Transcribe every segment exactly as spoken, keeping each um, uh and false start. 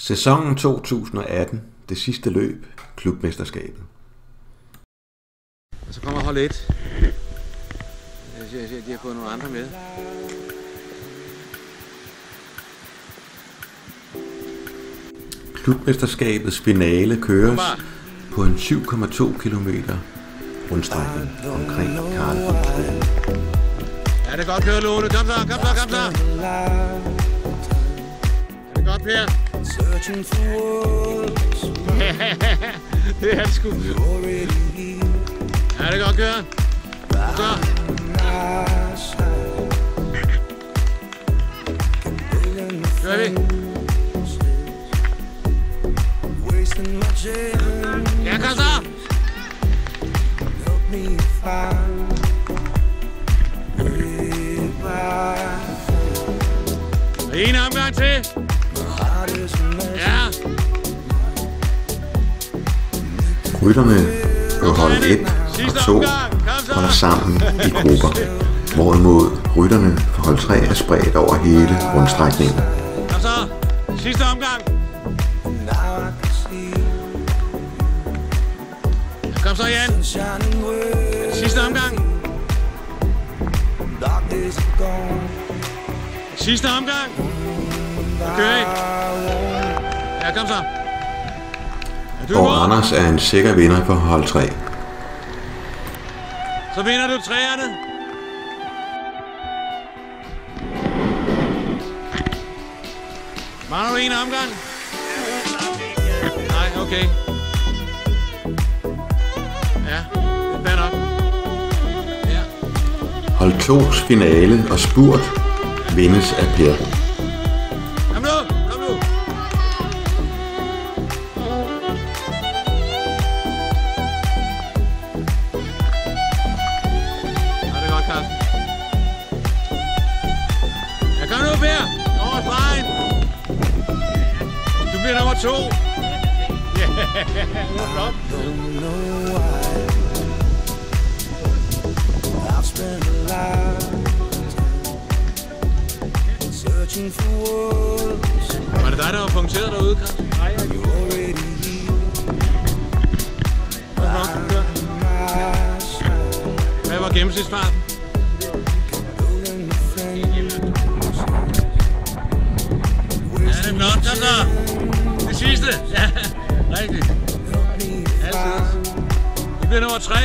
Sæsonen to tusind og atten, det sidste løb, klubmesterskabet. Og så kommer hold et. Jeg ser, jeg ser, de har fået nogle andre med. Klubmesterskabets finale køres på en syv komma to kilometer rundstrækning omkring Karlsruhe. Ja, det er godt kørt, Lone. Kom så, kom så, kom så. Er det godt, Per? Det er det sgu. Ja, det er godt kørt. Kom så. Kører vi. Ja, kom så. En omgang til. Ja. Rytterne på hold et og to holder sammen i grupper, hvorimod rytterne på hold tre er spredt over hele rundstrækningen. Og så sidste omgang. Kom så, Jan. Sidste omgang. Sidste omgang. Okay. Ja, kom så. Ja, og Anders er en sikker vinder for hold tre. Så vinder du træerne. Mangler du en omgang? Nej, okay. Ja, det er nok. Ja. Hold tos finale og spurt vindes af Per. Kom nu, kom nu. Ja, det er godt, Carsten. Ja, kom nu, Per. Over stregen. Du bliver nummer to. Ja, det er flot. Var det dig, der var punkteret derude, Carsten? Nej, jeg gjorde. Hvad var gennemsnitsfarten? Ja, det er flot, kom så! Det sidste! Ja, rigtigt. Altid. Det bliver nummer tre.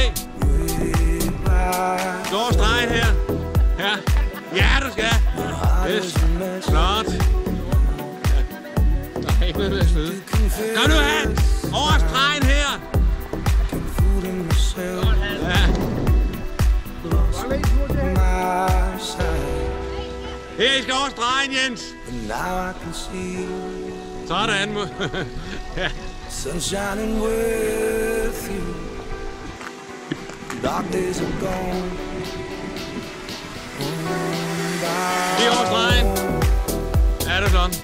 Gå over stregen her. Ja, ja du skal. Yes. Flot. Der er ikke noget med at snyde. Kom nu, Hans! Over stregen her! Ja. Her, I skal over stregen, Jens! Sådan. Ja. Lige over stregen. Ja, det er sådan.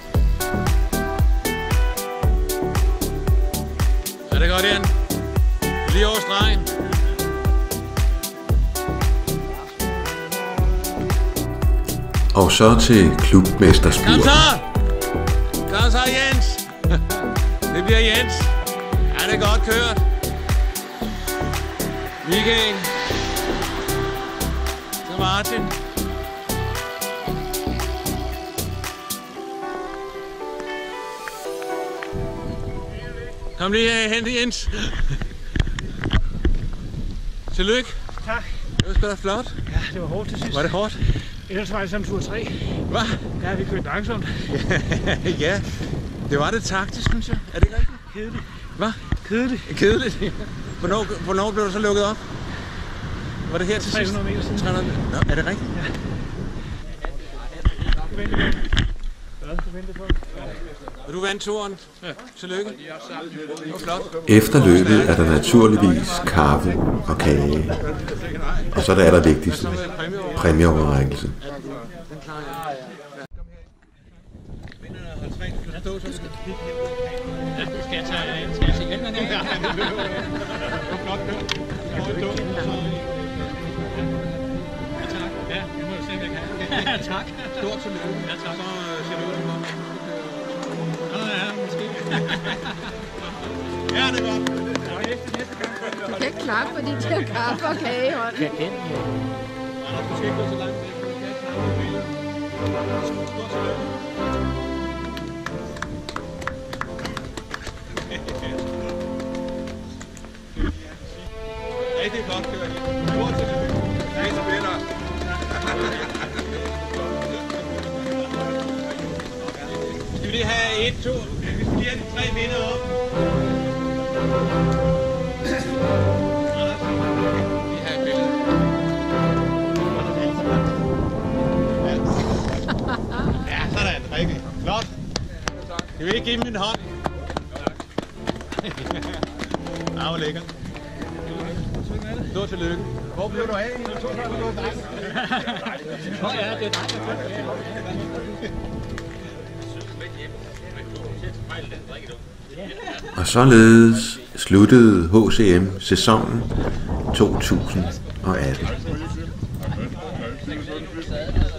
Ja, det er godt, Jan. Lige over stregen. Og så til klubmesterspurt. Kom så! Kom så, Jens! Det bliver Jens. Ja, det er godt kørt. Michael. Så Martin. Kom lige her hen til Jens. Tillykke. Tak. Det var sgu da flot. Ja, det var hårdt til sidst. Var det hårdt? Ellers var det som tur tre. Hvad? Ja, vi kørte langsomt. Ja, det var det taktisk, synes jeg. Er det ikke rigtigt? Kedeligt. Hvad? Kedeligt. Kedeligt. Hvornår, hvornår blev du så lukket op? Var det her til sidst? tre hundrede meter siden. tre hundrede meter. Nå, er det rigtigt? Ja. Hvad? Du venter på? Og du vandt turen. Ja. Tillykke. Det var flot. Efter løbet er der naturligvis kaffe og kage. Og så er det allervigtigste, præmieoverrækkelse. Ja, skal jeg tage, skal jeg se hænderne? Ja, det var flot kørt. Ja, tak. Ja, det må jeg se, om jeg kan. Ja, tak. Stort tillykke. Ja, tak. Så ser det ud som om, ja, måske. Ja, det er godt. Du kan ikke klappe, fordi de har kaffe og kage i hånden. Ja, den. Anders, du skal ikke gå så langt væk, for du kan ikke klare det billede. Stort tillykke. Rigtig flot, det var helt. Stort tillykke. Hej, spiller. Skal vi lige have et, to? Vi skal lige have de tre vinder op. Vi har et billede. Ja, sådan. Rigtig. Flot. Skal vi ikke give dem en hånd? Ja, hvor lækkert. Stort tillykke. Hvor blev du af? Nå ja, det er dig. Og således sluttede H C M-sæsonen to tusind og atten.